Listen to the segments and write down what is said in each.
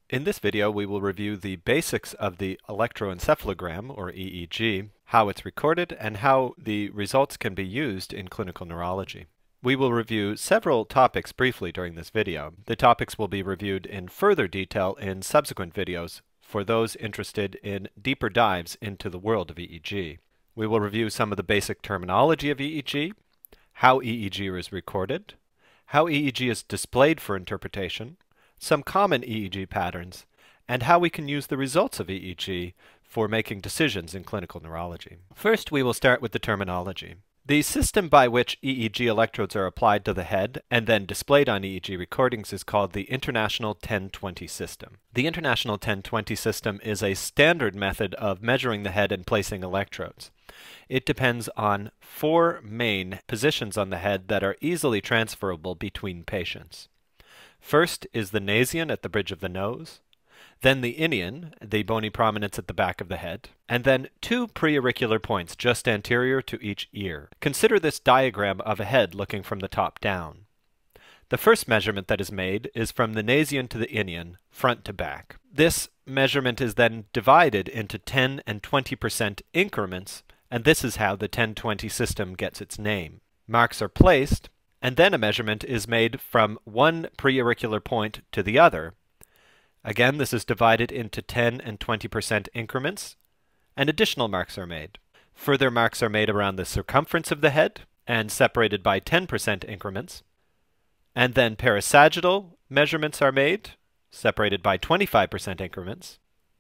In this video, we will review the basics of the electroencephalogram, or EEG, how it's recorded, and how the results can be used in clinical neurology. We will review several topics briefly during this video. The topics will be reviewed in further detail in subsequent videos for those interested in deeper dives into the world of EEG. We will review some of the basic terminology of EEG, how EEG is recorded, how EEG is displayed for interpretation, some common EEG patterns, and how we can use the results of EEG for making decisions in clinical neurology. First, we will start with the terminology. The system by which EEG electrodes are applied to the head and then displayed on EEG recordings is called the International 1020 system. The International 1020 system is a standard method of measuring the head and placing electrodes. It depends on four main positions on the head that are easily transferable between patients. First is the nasion at the bridge of the nose, then the inion, the bony prominence at the back of the head, and then two preauricular points just anterior to each ear. Consider this diagram of a head looking from the top down. The first measurement that is made is from the nasion to the inion, front to back. This measurement is then divided into 10 and 20% increments, and this is how the 1020 system gets its name. Marks are placed, and then a measurement is made from one preauricular point to the other. Again, this is divided into 10 and 20% increments, and additional marks are made. Further marks are made around the circumference of the head, and separated by 10% increments. And then parasagittal measurements are made, separated by 25% increments.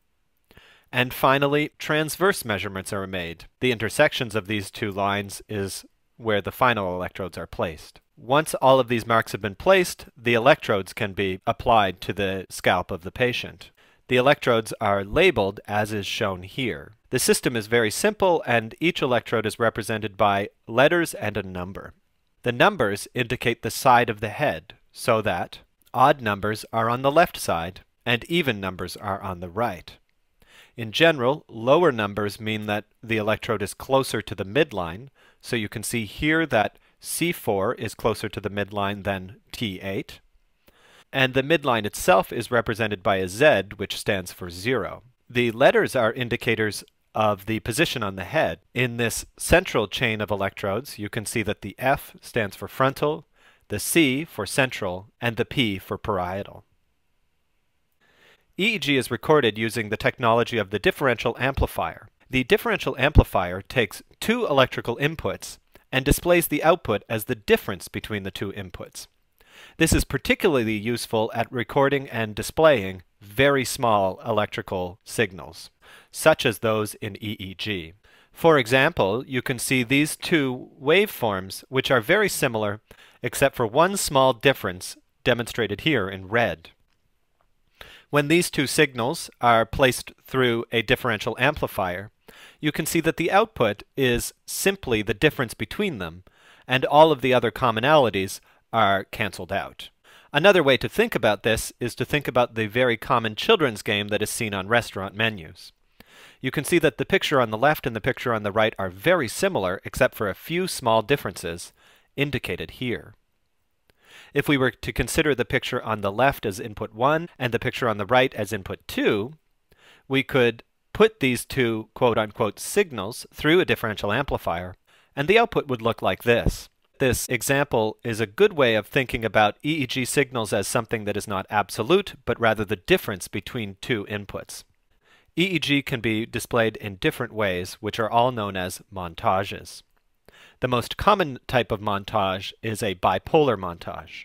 And finally, transverse measurements are made. The intersections of these two lines is where the final electrodes are placed. Once all of these marks have been placed, the electrodes can be applied to the scalp of the patient. The electrodes are labeled as is shown here. The system is very simple, and each electrode is represented by letters and a number. The numbers indicate the side of the head, so that odd numbers are on the left side and even numbers are on the right. In general, lower numbers mean that the electrode is closer to the midline, so you can see here that C4 is closer to the midline than T8, and the midline itself is represented by a Z, which stands for 0. The letters are indicators of the position on the head. In this central chain of electrodes, you can see that the F stands for frontal, the C for central, and the P for parietal. EEG is recorded using the technology of the differential amplifier. The differential amplifier takes two electrical inputs and displays the output as the difference between the two inputs. This is particularly useful at recording and displaying very small electrical signals, such as those in EEG. For example, you can see these two waveforms, which are very similar, except for one small difference demonstrated here in red. When these two signals are placed through a differential amplifier, you can see that the output is simply the difference between them, and all of the other commonalities are canceled out. Another way to think about this is to think about the very common children's game that is seen on restaurant menus. You can see that the picture on the left and the picture on the right are very similar, except for a few small differences indicated here. If we were to consider the picture on the left as input 1 and the picture on the right as input 2, we could put these two quote-unquote signals through a differential amplifier, and the output would look like this. This example is a good way of thinking about EEG signals as something that is not absolute, but rather the difference between two inputs. EEG can be displayed in different ways, which are all known as montages. The most common type of montage is a bipolar montage.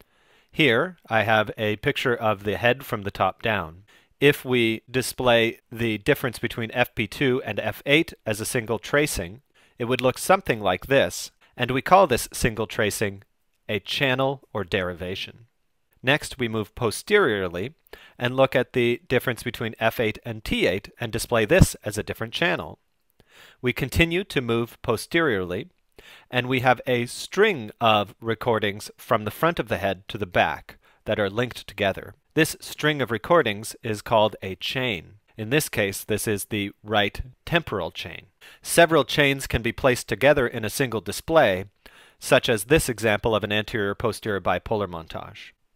Here I have a picture of the head from the top down. If we display the difference between FP2 and F8 as a single tracing, it would look something like this, and we call this single tracing a channel or derivation. Next, we move posteriorly and look at the difference between F8 and T8 and display this as a different channel. We continue to move posteriorly, and we have a string of recordings from the front of the head to the back that are linked together. This string of recordings is called a chain. In this case, this is the right temporal chain. Several chains can be placed together in a single display, such as this example of an anterior-posterior bipolar montage.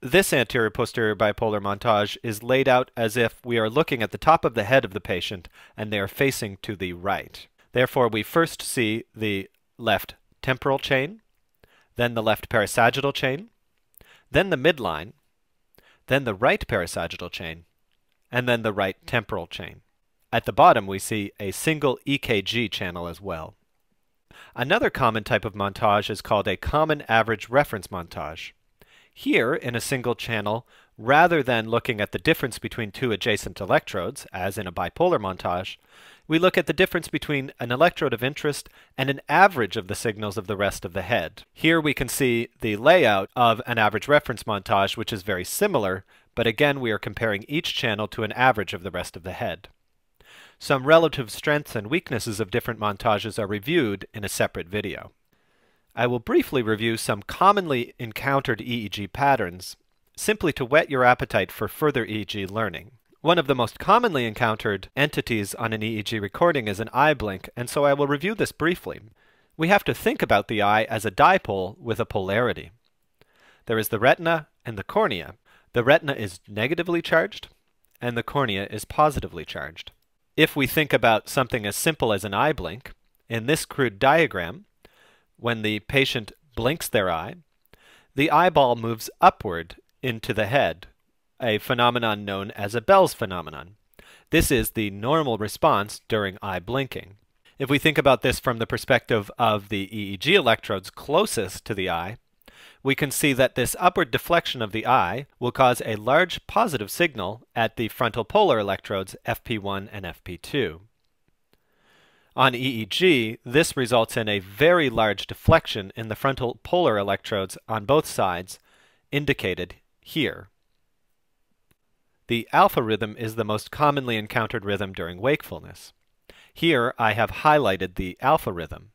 This anterior-posterior bipolar montage is laid out as if we are looking at the top of the head of the patient and they are facing to the right. Therefore, we first see the left temporal chain, then the left parasagittal chain, then the midline, then the right parasagittal chain, and then the right temporal chain. At the bottom, we see a single EKG channel as well. Another common type of montage is called a common average reference montage. Here, in a single channel, rather than looking at the difference between two adjacent electrodes, as in a bipolar montage, we look at the difference between an electrode of interest and an average of the signals of the rest of the head. Here we can see the layout of an average reference montage, which is very similar, but again we are comparing each channel to an average of the rest of the head. Some relative strengths and weaknesses of different montages are reviewed in a separate video. I will briefly review some commonly encountered EEG patterns, simply to whet your appetite for further EEG learning. One of the most commonly encountered entities on an EEG recording is an eye blink, and so I will review this briefly. We have to think about the eye as a dipole with a polarity. There is the retina and the cornea. The retina is negatively charged, and the cornea is positively charged. If we think about something as simple as an eye blink, in this crude diagram, when the patient blinks their eye, the eyeball moves upward into the head, a phenomenon known as a Bell's phenomenon. This is the normal response during eye blinking. If we think about this from the perspective of the EEG electrodes closest to the eye, we can see that this upward deflection of the eye will cause a large positive signal at the frontal polar electrodes FP1 and FP2. On EEG, this results in a very large deflection in the frontal polar electrodes on both sides, indicated here. The alpha rhythm is the most commonly encountered rhythm during wakefulness. Here I have highlighted the alpha rhythm.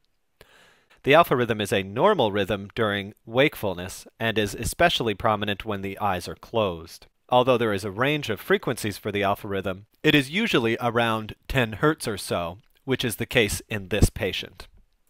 The alpha rhythm is a normal rhythm during wakefulness and is especially prominent when the eyes are closed. Although there is a range of frequencies for the alpha rhythm, it is usually around 10 Hz or so, which is the case in this patient.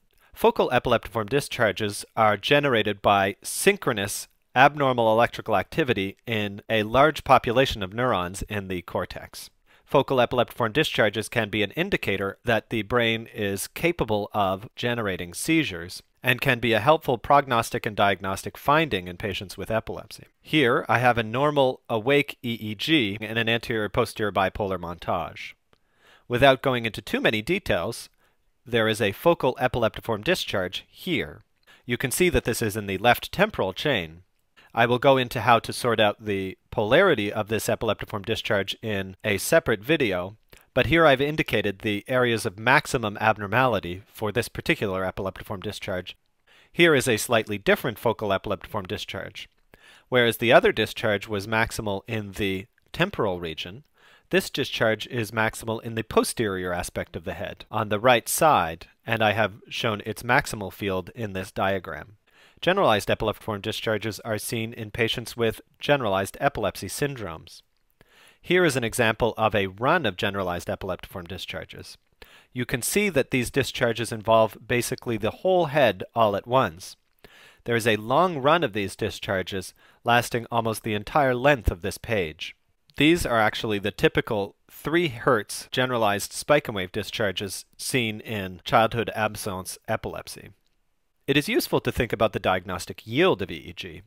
Focal epileptiform discharges are generated by synchronous abnormal electrical activity in a large population of neurons in the cortex. Focal epileptiform discharges can be an indicator that the brain is capable of generating seizures and can be a helpful prognostic and diagnostic finding in patients with epilepsy. Here I have a normal awake EEG in an anterior-posterior bipolar montage. Without going into too many details, there is a focal epileptiform discharge here. You can see that this is in the left temporal chain. I will go into how to sort out the polarity of this epileptiform discharge in a separate video, but here I've indicated the areas of maximum abnormality for this particular epileptiform discharge. Here is a slightly different focal epileptiform discharge. Whereas the other discharge was maximal in the temporal region, this discharge is maximal in the posterior aspect of the head, on the right side, and I have shown its maximal field in this diagram. Generalized epileptiform discharges are seen in patients with generalized epilepsy syndromes. Here is an example of a run of generalized epileptiform discharges. You can see that these discharges involve basically the whole head all at once. There is a long run of these discharges lasting almost the entire length of this page. These are actually the typical 3 Hz generalized spike and wave discharges seen in childhood absence epilepsy. It is useful to think about the diagnostic yield of EEG.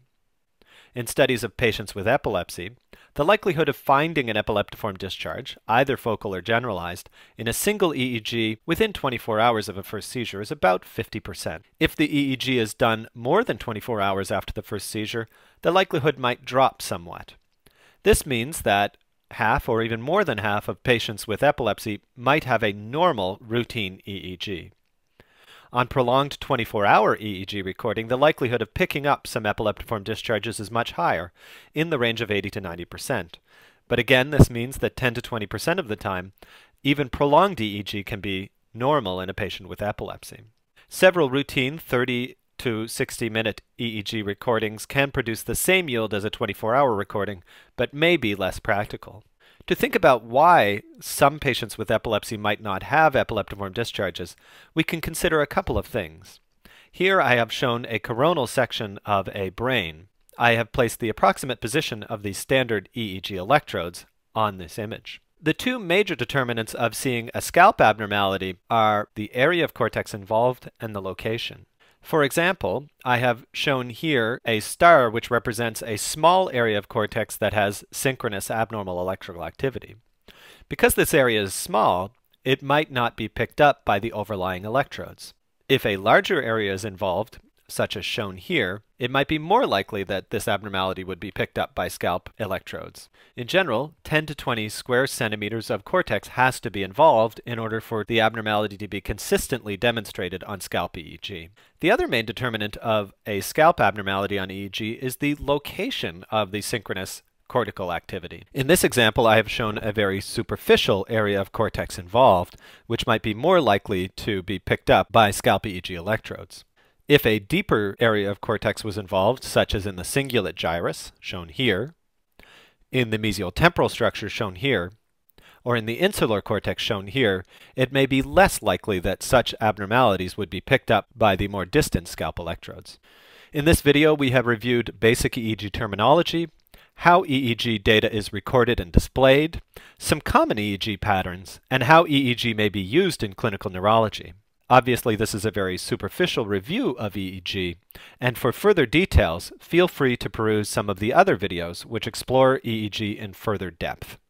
In studies of patients with epilepsy, the likelihood of finding an epileptiform discharge, either focal or generalized, in a single EEG within 24 hours of a first seizure is about 50%. If the EEG is done more than 24 hours after the first seizure, the likelihood might drop somewhat. This means that half or even more than half of patients with epilepsy might have a normal routine EEG. On prolonged 24-hour EEG recording, the likelihood of picking up some epileptiform discharges is much higher, in the range of 80 to 90%. But again, this means that 10 to 20% of the time, even prolonged EEG can be normal in a patient with epilepsy. Several routine 30 to 60-minute EEG recordings can produce the same yield as a 24-hour recording, but may be less practical. To think about why some patients with epilepsy might not have epileptiform discharges, we can consider a couple of things. Here I have shown a coronal section of a brain. I have placed the approximate position of the standard EEG electrodes on this image. The two major determinants of seeing a scalp abnormality are the area of cortex involved and the location. For example, I have shown here a star which represents a small area of cortex that has synchronous abnormal electrical activity. Because this area is small, it might not be picked up by the overlying electrodes. If a larger area is involved, such as shown here, it might be more likely that this abnormality would be picked up by scalp electrodes. In general, 10 to 20 square centimeters of cortex has to be involved in order for the abnormality to be consistently demonstrated on scalp EEG. The other main determinant of a scalp abnormality on EEG is the location of the synchronous cortical activity. In this example, I have shown a very superficial area of cortex involved, which might be more likely to be picked up by scalp EEG electrodes. If a deeper area of cortex was involved, such as in the cingulate gyrus, shown here, in the mesial temporal structure, shown here, or in the insular cortex, shown here, it may be less likely that such abnormalities would be picked up by the more distant scalp electrodes. In this video, we have reviewed basic EEG terminology, how EEG data is recorded and displayed, some common EEG patterns, and how EEG may be used in clinical neurology. Obviously, this is a very superficial review of EEG, and for further details, feel free to peruse some of the other videos which explore EEG in further depth.